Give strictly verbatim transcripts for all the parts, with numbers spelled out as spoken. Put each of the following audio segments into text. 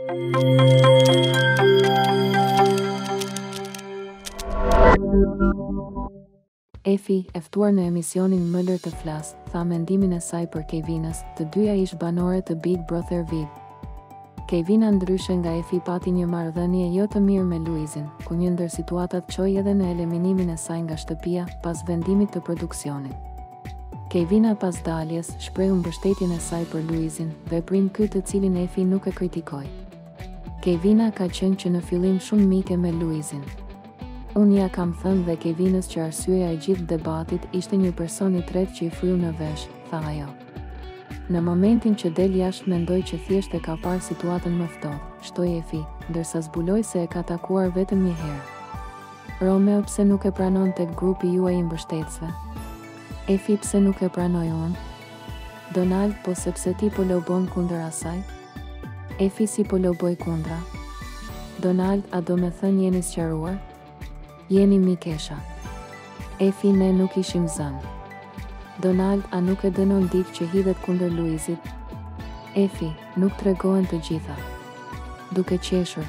Efi, e ftuar në emisionin Mëller të flas, tha mendimin e saj për Kejvinës, të dyja ish banore të Big Brother V I P. Kejvina ndryshe nga Efi pati një marrëdhënie jo të mirë me Luizin, ku një ndër situatat çoi edhe në eliminimin e saj nga shtëpia pas vendimit të produksionit. Kejvina pas daljes shprehu mbështetjen e saj për Luizin, veprim ky të cilin Efi nuk e kritikoi. Kejvina ka qenë që në fillim shumë mike me Luizin. Unë ja kam thënë dhe Kejvinës që arsyeja e gjithë debatit ishte një person i tretë që i fryu në vesh, tha ajo. Në momentin që del jashtë mendoj që thjesht e ka parë situatën më ftohtë, shtoi Efi, ndërsa zbuloi se e ka takuar vetëm një herë. Romeo pse nuk e pranon tek grupi juaj i mbështetësve? Efi pse nuk e pranoj unë? Donald po sepse ti po lobon kundër asaj? Efi si po loboj kundra? Donald, a do me thënë jeni sqaruar? Jeni mikesha. Efi, ne nuk ishim zënë. Donald, a nuk e dënon dik që hidhet kundër Luizit? Efi, nuk tregohen të gjitha. Duke qeshur.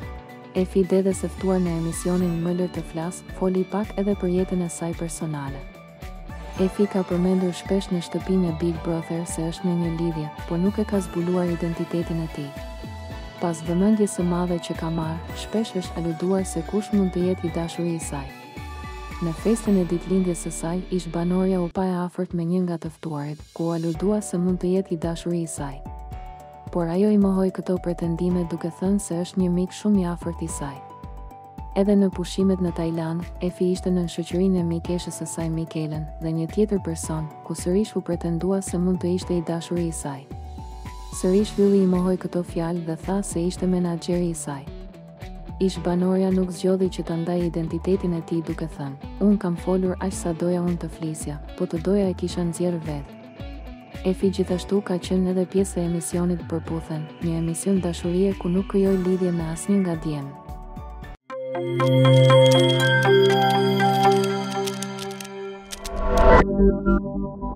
Efi dede se ftuar në emisionin Mëller të flas, foli pak edhe për jetën e saj personale. Efi ka përmendur shpesh në shtëpinë e Big Brother se është në një lidhje, por nuk e ka zbuluar identitetin e tij. Pas vëmendjes së madhe që ka marrë, shpesh është aluduar se kush mund të jetë i dashuri i saj. Në festën e ditëlindjes së saj, ish banorja u pa e afërt me një nga të ftuarit, ku aludua se mund të jetë i dashuri i saj. Por ajo i mohoi këto pretendime duke thënë se është një mik shumë i afërt i saj. Edhe në pushimet në Tajland, Efi ishte në shoqërinë e mikeshës së saj Mikelen dhe një tjetër person, ku sërish u pretendua se mund të ishte i dashuri i saj. Sërish Vylli i mohoi këto fjalë dhe tha se ishte menaxheri i saj. Ish banorja nuk zgjodhi që ta ndajë identitetin e tij duke thënë: "Unë kam folur aq sa doja unë të flisja, po të doja e kisha nxjerrë vetë." Efi gjithashtu ka qenë edhe pjesë e emisionit Përputhen, një emision dashurie ku nuk krijoi lidhje me asnjë nga djemt.